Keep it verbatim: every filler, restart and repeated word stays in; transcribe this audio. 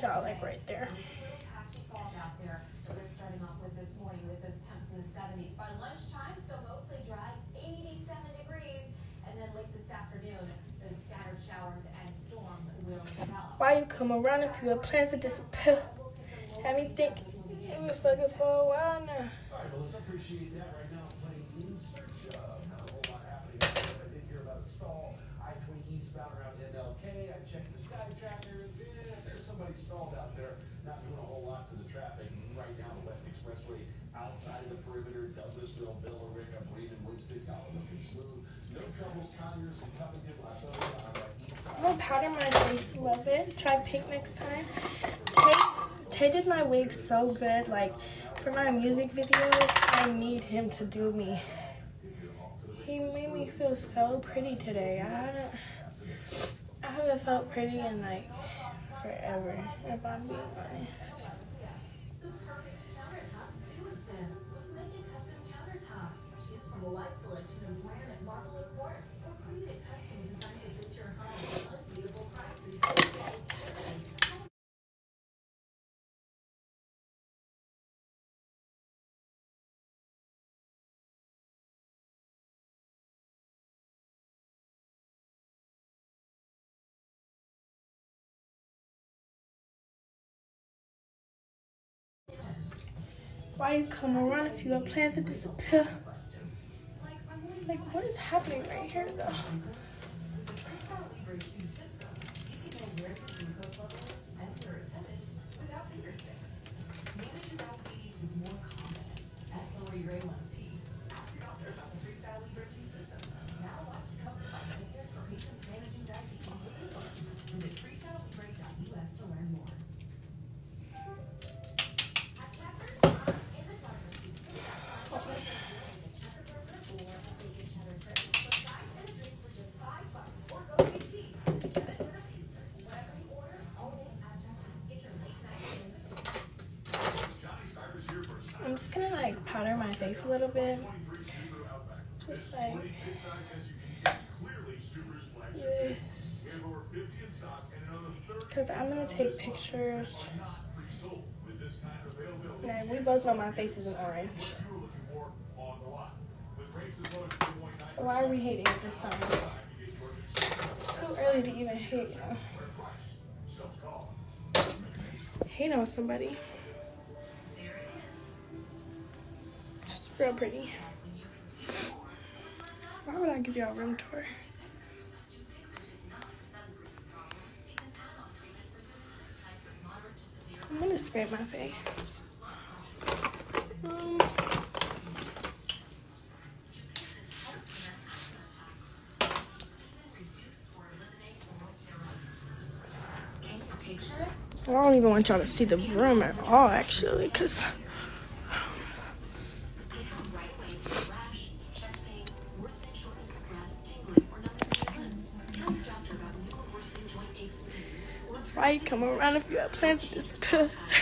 out like right there. So they're starting off with this morning with those temps in the seventies. By lunchtime, still mostly dry, eighty-seven degrees. And then late this afternoon, those scattered showers and storms will develop. Why you come around if you have plans to disappear? Have me think you've been fucking for a while now. All right, well, let's appreciate that right now. Playing In Search Of. Not a whole lot happening. I did hear about a stall. I twenty eastbound around N L K. I checked the sky tracker. Yeah, there's somebody stalled out there. Not doing a whole lot to the traffic. Right now, the West Expressway outside of the perimeter. Douglasville, Billerica, Breeden, Winston, y'all looking smooth. No troubles, Conyers, and Covington. I thought on the east side. I'm gonna powder my face a little bit. Try pink next time. Tay, Tay did my wig so good. Like, for my music video, I need him to do me. He made me feel so pretty today. I haven't, I haven't felt pretty in like forever, if I'm being honest. The perfect countertops do exist with Megan Custom Countertops. Choose from a wide selection of granite, marble, and quartz, or create a custom design to fit your home at unbeatable prices. Why you come around if you have plans to disappear? Like, what is happening right here, though? I'm just gonna like powder my face a little bit. Just like this. Because I'm gonna take pictures. Now, we both know my face isn't orange. So why are we hating at this time? It's too early to even hate, you know. Hate on somebody. It's real pretty. Why would I give y'all a room tour? I'm gonna spray my face. Um, I don't even want y'all to see the room at all, actually, because why you come around if you have plans to disappear?